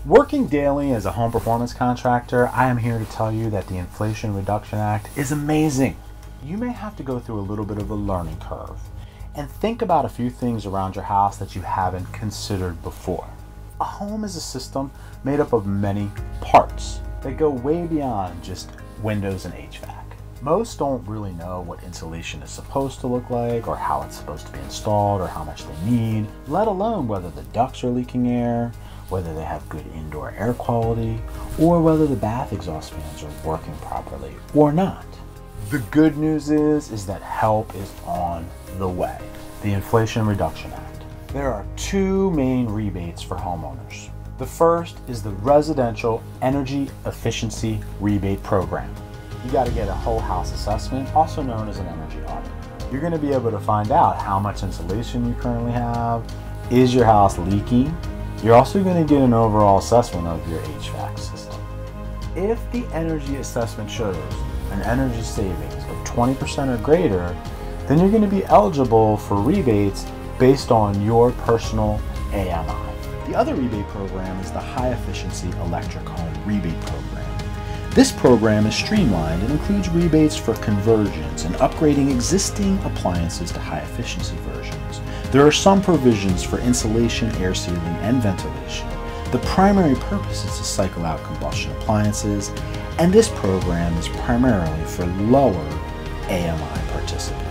Working daily as a home performance contractor, I am here to tell you that the Inflation Reduction Act is amazing. You may have to go through a little bit of a learning curve and think about a few things around your house that you haven't considered before. A home is a system made up of many parts that go way beyond just windows and HVAC. Most don't really know what insulation is supposed to look like, or how it's supposed to be installed, or how much they need, let alone whether the ducts are leaking air, whether they have good indoor air quality, or whether the bath exhaust fans are working properly or not. The good news is that help is on the way. The Inflation Reduction Act. There are two main rebates for homeowners. The first is the Residential Energy Efficiency Rebate Program. You got to get a whole house assessment, also known as an energy audit. You're going to be able to find out how much insulation you currently have. Is your house leaking? You're also going to get an overall assessment of your HVAC system. If the energy assessment shows an energy savings of 20% or greater, then you're going to be eligible for rebates based on your personal AMI. The other rebate program is the High Efficiency Electric Home Rebate Program. This program is streamlined and includes rebates for conversions and upgrading existing appliances to high efficiency versions. There are some provisions for insulation, air sealing, and ventilation. The primary purpose is to cycle out combustion appliances, and this program is primarily for lower AMI participants.